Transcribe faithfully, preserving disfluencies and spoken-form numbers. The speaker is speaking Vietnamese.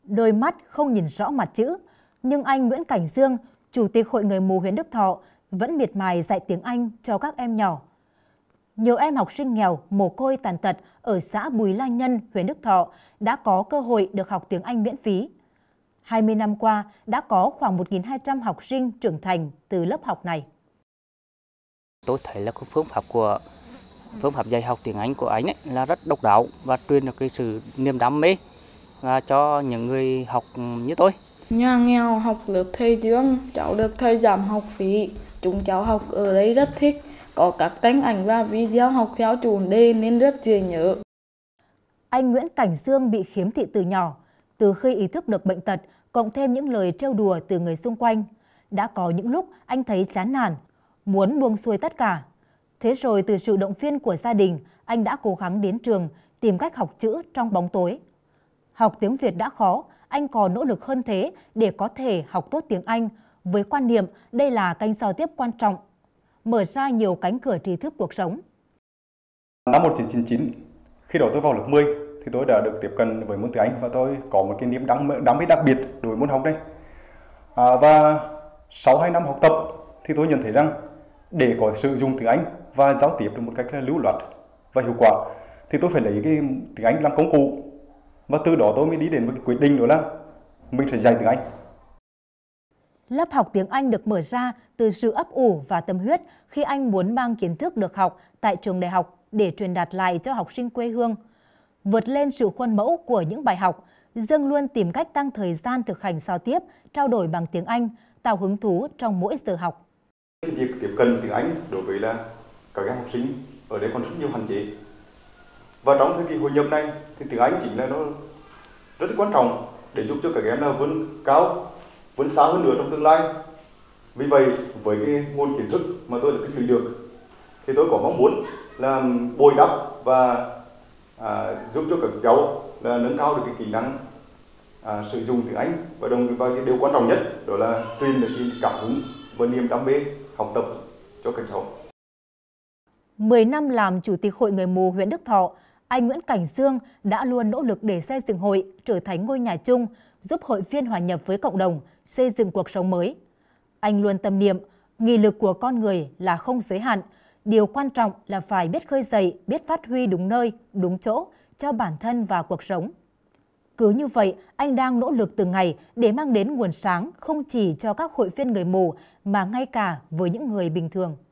Đôi mắt không nhìn rõ mặt chữ, nhưng anh Nguyễn Cảnh Dương, Chủ tịch Hội Người mù huyện Đức Thọ, vẫn miệt mài dạy tiếng Anh cho các em nhỏ. Nhiều em học sinh nghèo, mồ côi tàn tật ở xã Bùi La Nhân, huyện Đức Thọ đã có cơ hội được học tiếng Anh miễn phí. hai mươi năm qua, đã có khoảng một nghìn hai trăm học sinh trưởng thành từ lớp học này. Tôi thấy là phương pháp của phương pháp dạy học tiếng Anh của anh ấy là rất độc đáo và truyền được cái sự niềm đam mê và cho những người học như tôi. Nhà nghèo học lớp thầy Dương, cháu được thầy giảm học phí. Chúng cháu học ở đây rất thích, có các tranh ảnh và video học theo chủ đề nên rất dễ nhớ. Anh Nguyễn Cảnh Dương bị khiếm thị từ nhỏ. Từ khi ý thức được bệnh tật, cộng thêm những lời trêu đùa từ người xung quanh, đã có những lúc anh thấy chán nản, muốn buông xuôi tất cả. Thế rồi từ sự động viên của gia đình, anh đã cố gắng đến trường, tìm cách học chữ trong bóng tối. Học tiếng Việt đã khó, anh còn nỗ lực hơn thế để có thể học tốt tiếng Anh, với quan niệm đây là kênh giao tiếp quan trọng, mở ra nhiều cánh cửa tri thức cuộc sống. Năm một nghìn chín trăm chín mươi chín, khi đó tôi vào lớp mười, thì tôi đã được tiếp cận với môn tiếng Anh và tôi có một cái niềm đam mê đặc biệt đối với môn học này. À, và sau hai năm học tập thì tôi nhận thấy rằng để có sử dụng tiếng Anh và giao tiếp được một cách lưu loát và hiệu quả thì tôi phải lấy cái tiếng Anh làm công cụ, và từ đó tôi mới đi đến một cái quyết định, đó là mình sẽ dạy tiếng Anh. Lớp học tiếng Anh được mở ra từ sự ấp ủ và tâm huyết khi anh muốn mang kiến thức được học tại trường đại học để truyền đạt lại cho học sinh quê hương. Vượt lên sự khuôn mẫu của những bài học, Dương luôn tìm cách tăng thời gian thực hành giao tiếp, trao đổi bằng tiếng Anh, tạo hứng thú trong mỗi giờ học. Việc tiếp cận tiếng Anh đối với là các em học sinh ở đây còn rất nhiều hạn chế. Và trong thời kỳ hội nhập này thì tiếng Anh chính là nó rất quan trọng để giúp cho các em là vươn cao, vươn xa hơn nữa trong tương lai. Vì vậy, với cái nguồn kiến thức mà tôi đã tích lũy được thì tôi có mong muốn là bồi đắp và à, giúp cho các cháu là nâng cao được cái kỹ năng à, sử dụng tiếng Anh, và đồng và cái điều quan trọng nhất đó là truyền được cái cảm hứng và niềm đam mê học tập cho các cháu. mười năm làm Chủ tịch Hội Người mù huyện Đức Thọ, anh Nguyễn Cảnh Dương đã luôn nỗ lực để xây dựng hội trở thành ngôi nhà chung, giúp hội viên hòa nhập với cộng đồng, xây dựng cuộc sống mới. Anh luôn tâm niệm, nghị lực của con người là không giới hạn, điều quan trọng là phải biết khơi dậy, biết phát huy đúng nơi, đúng chỗ cho bản thân và cuộc sống. Cứ như vậy, anh đang nỗ lực từng ngày để mang đến nguồn sáng không chỉ cho các hội viên người mù mà ngay cả với những người bình thường.